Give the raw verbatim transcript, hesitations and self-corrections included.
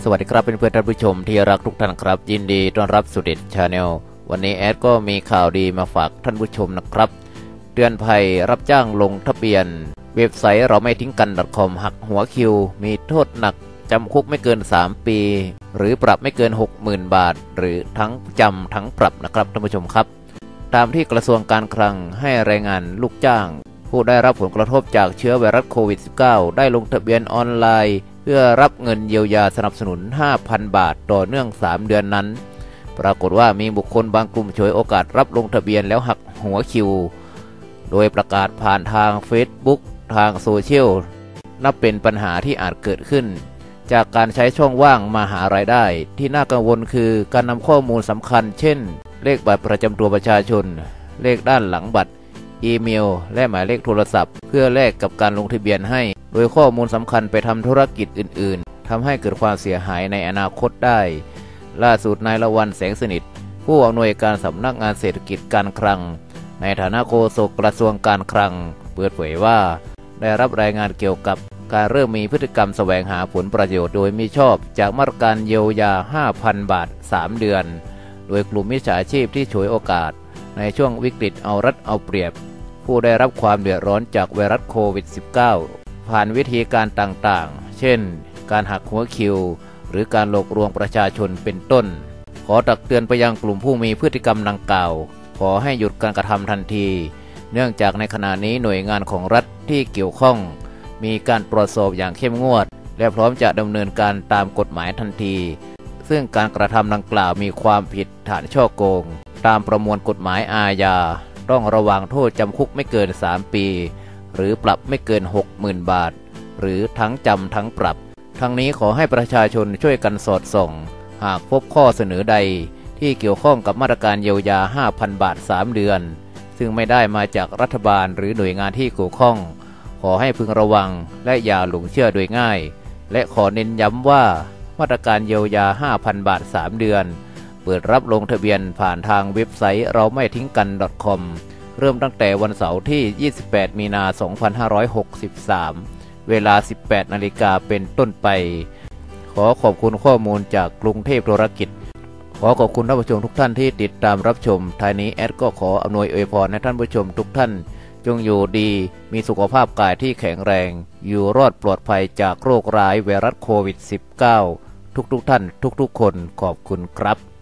สวัสดีครับเพื่อนๆท่านผู้ชมที่รักทุกท่านครับยินดีต้อนรับสู่เด็ดชาแนลวันนี้แอดก็มีข่าวดีมาฝากท่านผู้ชมนะครับเตือนภัยรับจ้างลงทะเบียนเว็บไซต์เราไม่ทิ้งกัน .com หักหัวคิวมีโทษหนักจำคุกไม่เกินสามปีหรือปรับไม่เกิน หกหมื่น บาทหรือทั้งจำทั้งปรับนะครับท่านผู้ชมครับตามที่กระทรวงการคลังให้รายงานลูกจ้างผู้ได้รับผลกระทบจากเชื้อไวรัสโควิด สิบเก้า ได้ลงทะเบียนออนไลน์เพื่อรับเงินเยียวยาสนับสนุน ห้าพัน บาทต่อเนื่องสามเดือนนั้นปรากฏว่ามีบุคคลบางกลุ่มฉวยโอกาสรับลงทะเบียนแล้วหักหัวคิวโดยประกาศผ่านทาง Facebook ทางโซเชียลนับเป็นปัญหาที่อาจเกิดขึ้นจากการใช้ช่องว่างมาหารายได้ที่น่ากังวลคือการนำข้อมูลสำคัญเช่นเลขบัตรประจำตัวประชาชนเลขด้านหลังบัตรอีเมลและหมายเลขโทรศัพท์เพื่อแลกกับการลงทะเบียนให้โดยข้อมูลสำคัญไปทำธุรกิจอื่นๆทำให้เกิดความเสียหายในอนาคตได้ล่าสุดนายละวันแสงสนิทผู้อำนวยการสำนักงานเศรษฐกิจการคลังในฐานะโฆษกกระทรวงการคลังเปิดเผยว่าได้รับรายงานเกี่ยวกับการเริ่มมีพฤติกรรมแสวงหาผลประโยชน์โดยมิชอบจากมาตรการเยียวยา ห้าพัน บาทสามเดือนโดยกลุ่มมิจฉาชีพที่ฉวยโอกาสในช่วงวิกฤตเอารัดเอาเปรียบผู้ได้รับความเดือดร้อนจากไวรัสโควิด สิบเก้า ผ่านวิธีการต่างๆเช่นการหักหัวคิวหรือการหลอกลวงประชาชนเป็นต้นขอตักเตือนไปยังกลุ่มผู้มีพฤติกรรมดังกล่าวขอให้หยุดการกระทำทันทีเนื่องจากในขณะนี้หน่วยงานของรัฐที่เกี่ยวข้องมีการตรวจสอบอย่างเข้มงวดและพร้อมจะดำเนินการตามกฎหมายทันทีซึ่งการกระทำดังกล่าวมีความผิดฐานฉ้อโกงตามประมวลกฎหมายอาญาต้องระวังโทษจำคุกไม่เกินสามปีหรือปรับไม่เกิน หกหมื่น บาทหรือทั้งจำทั้งปรับทั้งนี้ขอให้ประชาชนช่วยกันสอดส่องหากพบข้อเสนอใดที่เกี่ยวข้องกับมาตรการเยียวยา ห้าพัน บาทสามเดือนซึ่งไม่ได้มาจากรัฐบาลหรือหน่วยงานที่เกี่ยวข้องขอให้พึงระวังและอย่าหลงเชื่อโดยง่ายและขอเน้นย้ำว่ามาตรการเยียวยา ห้าพัน บาทสามเดือนเปิดรับลงทะเบียนผ่านทางเว็บไซต์เราไม่ทิ้งกัน .com เริ่มตั้งแต่วันเสาร์ที่ยี่สิบแปดมีนาคมสองพันห้าร้อยหกสิบสามเวลา สิบแปดนาฬิกาเป็นต้นไปขอขอบคุณข้อมูลจากกรุงเทพธุรกิจขอขอบคุณท่านผู้ชมทุกท่านที่ติดตามรับชมท้ายนี้แอดก็ขออำนวยอวยพรให้ท่านผู้ชมทุกท่านจงอยู่ดีมีสุขภาพกายที่แข็งแรงอยู่รอดปลอดภัยจากโรคร้ายไวรัสโควิด สิบเก้า ทุกๆท่านทุกๆคนขอบคุณครับ